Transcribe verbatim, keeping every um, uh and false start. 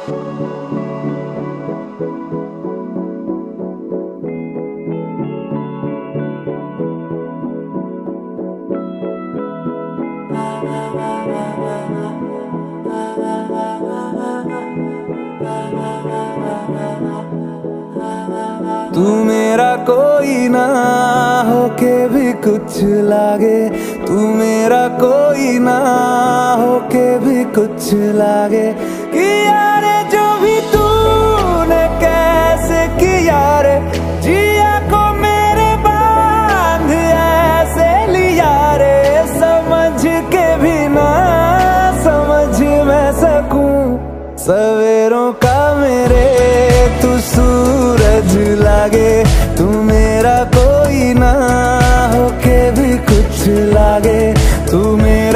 तू मेरा कोई ना होके भी कुछ लागे, तू मेरा कोई ना होके भी कुछ लागे। किया रे जो भी तूने कैसे किया रे, जिया को मेरे बांध ऐसे लिया रे। समझ के भी ना समझ मैं सकूं, सवेरों का मेरे तू सूरज लागे।